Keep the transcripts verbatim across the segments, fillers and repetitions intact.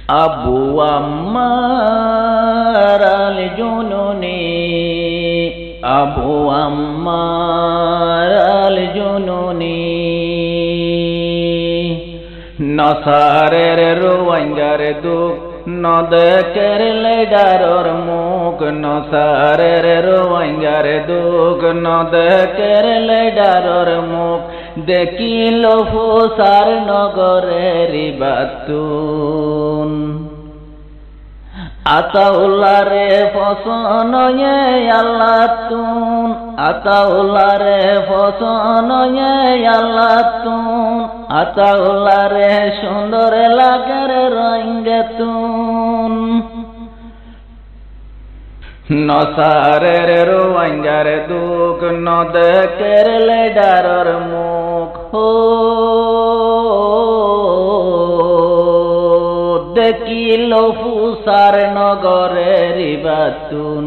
আবু আম্মার আল জুনুনি আবু আম্মার আল জুনুনি নসারের রোয়াঙ্গার দুঃখ নদ করলে ডারর মুখ নসারের রোয়াঙ্গার দুঃখ নদ করলে ডারর মুখ দেখিল ফুসার নগরের বাতুন আতাউল্লাহ রে ফসনয়ে আল্লাহ তুন আতাউল্লাহ রে ফসনয়ে আল্লাহ তুন আতাউল্লাহ রে সুন্দর লাগের রঙে তুন নসারের রোয়াঙ্গার দুঃখ নদ করলে ডারর মুখ হো দেখিল ফুসার নগরের বাতুন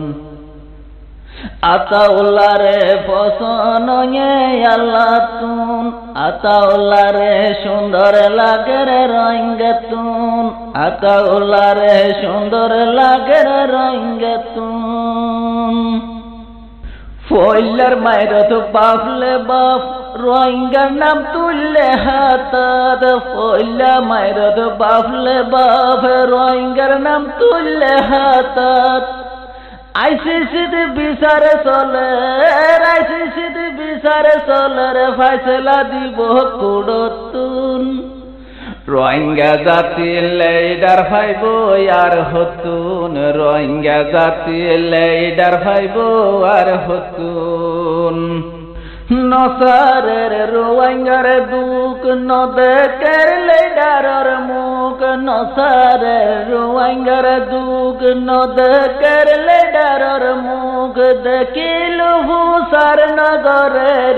আতাউল্লাহ রে ফসনয়ে আল্লাহ তুন আতাউল্লাহ রে সুন্দর লাগের রঙে তুন আতাউল্লাহ রে সুন্দর লাগের রঙে তুন ফইলার মাইরত বাফলে বাপ রোহিঙ্গার নাম তুললে হাতাত ফইলা মাইরত বাফলে বাপ রোহিঙ্গার নাম তুললে হাতাত আইসিসিদ বিচারে চলে আইসিসিদ বিচারে চলে রে ফাইসলা দিব কুড়তুন রোহিঙ্গা জাতি লেডার ফাইব আর হতুন রোহিঙ্গা জাতি লেডার ফাইব আর হতুন নসারের রোয়াঙ্গার দুঃখ নদ করলে ডারর মুখ নসারের রোয়াঙ্গার দুঃখ নদ করলে ডারর মুখ দেখিল ফুসার নগরের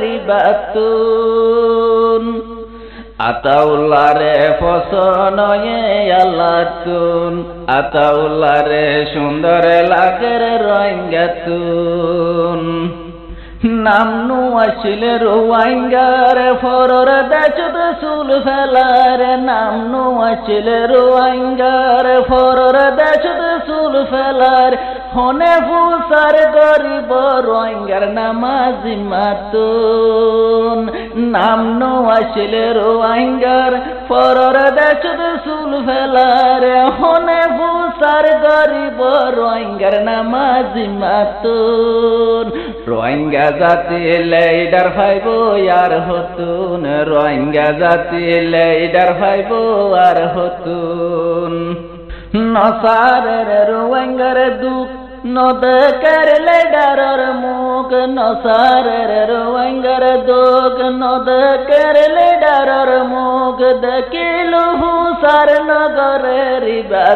বাতুন আতাউল্লাহ রে ফসনয়ে আল্লাহ তুন আতাউল্লাহ রে সুন্দর লাগের রঙে তুন নামনু আসলে রোয়াঙ্গার ফরর দেশত চুল ফেলার নামনু আসলে রোয়াঙ্গার ফরর দেশত চুল ফেলার হনে ফুসার গরিব রোয়াঙ্গার নামাজি মাতুন নামনু আসলে রোয়াঙ্গার ফরর দেশত চুল ফেলার হনে ফুসার গরিব রোয়াঙ্গার নামাজি মাতুন রোহিঙ্গা জাতি লেডার ফাইব আর হতুন রোহিঙ্গা জাতি লেডার ফাইব আর হতুন নসারের রোহিঙ্গার দুঃখ নদ করলে ডারর মুখ নসারের রোহিঙ্গার দুঃখ নদ করলে ডারর মুখ দেখিল ফুসার নগরের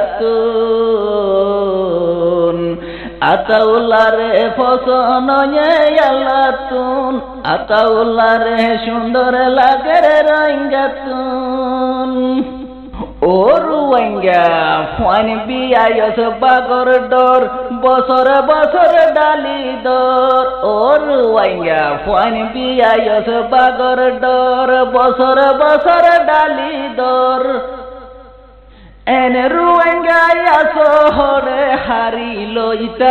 বাতুন আতাউল্লাহ রে ফসনয়ে আল্লাহ তুন আতাউল্লাহ রে সুন্দর লাগের রঙে তুন ও রোহিঙ্গা ফান বিয়ায়স বাগর ডর বছর বছর ডালি দর ও রোহিঙ্গা ফান বিয়ায়স বাগর ডর বছর বছর ডালি দর এন রোহিঙ্গায় শহরে হারিল ইটা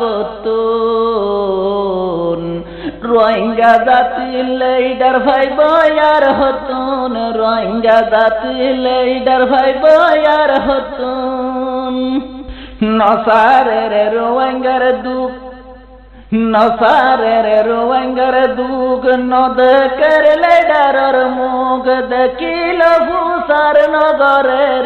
বাগতুন রোহিঙ্গা জাতি লেডার ভাইব আর হতুন রোহিঙ্গা জাতি লেডার ভাইব আর হতুন নসারের রোহিঙ্গার দুঃখ নসারের রোহিঙ্গার দুঃখ নদ করলে ডারর মুখ দেখিল ফুসার নগরের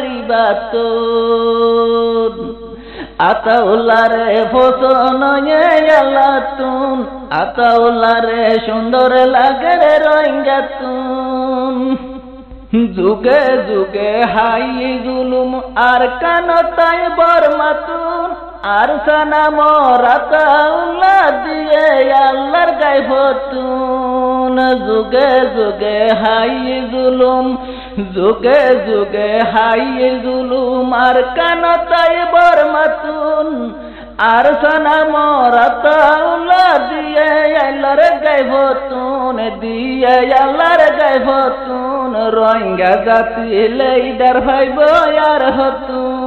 বাতুন আতাউল্লাহ রে ফসনয়ে আল্লাহ তুন আতাউল্লাহ রে সুন্দর লাগের রোহিঙ্গা তুন যুগে যুগে হাই জুলুম আর কানতাই বরমাতুন আর সানা মরাতাউল্লাহ দিয়ে আল্লাহর গায়ে হতুন যুগে যুগে হাই জুলুম যুগে যুগে হাই জুলুম আর কানতাই বরমাতুন আর সানা মরাতাউল্লাহ দিয়ে আল্লাহর গায়ে হতুন দিয়ে আল্লাহর গায়ে হতুন রোহিঙ্গা জাতি লেডার ভাইব আর হতুন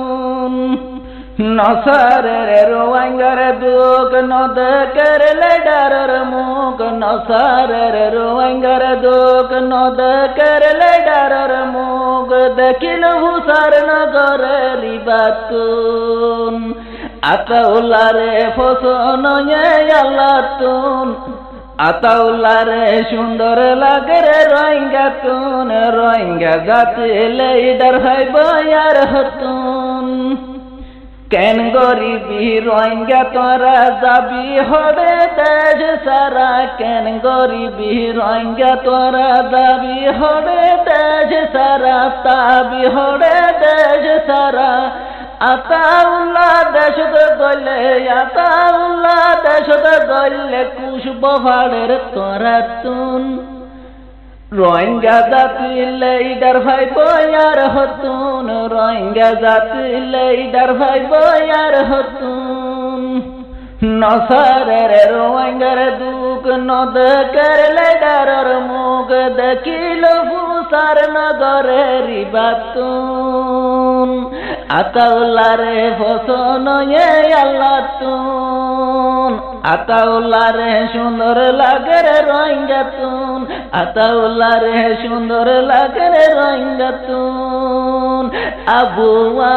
নসারের রোয়াঙ্গার দুঃখ নদ করলে ডারর মুখ নসারের রোয়াঙ্গার দুঃখ নদ করলে ডারর মুখ দেখিল হুসার নগরে রিবাতুন আতাউল্লারে ফসনয়ে আল্লাতুন আতাউল্লারে সুন্দর লাগে রে রোহিঙ্গা তুন রোহিঙ্গা জাতি লেডার হইব আর হতুন কেন গরিবি রোহিঙ্গা তোরা যাবি হবে দেশ সারা কেন গরিবি রোহিঙ্গা তোরা যাবি হবে দেশ সারা তাবি হবে দেশ সারা আতাউল্লাহ দেশত গলে আতাউল্লাহ দেশত গলে কুশব ভাড়ের তোরা তুন রোহিঙ্গা জাতি লেডার ভাই বয়ার হতুন রোহিঙ্গা জাতি লেডার ভাই বয়ার হতুন নসারের রোহিঙ্গার দুঃখ নদ করলে ডারর মুখ দেখিল হুসার নগরে রিবাতুন আতাউল্লারে ফসনয়ে আল্লাতুন আতাউল্লারে সুন্দর লাগে রে রোহিঙ্গা তুন আতাউল্লারে সুন্দর লাগে রে রোহিঙ্গা তুন আবু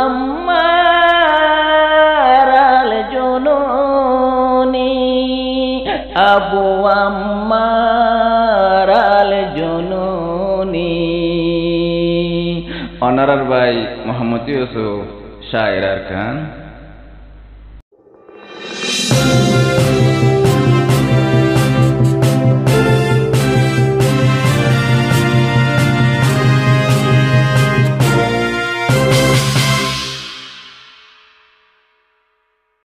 আম্মার আল জুনুনি আবু আম্মার আল জুনুনি অনারার ভাই মোহাম্মদ ইউসুফ শায়ের খান।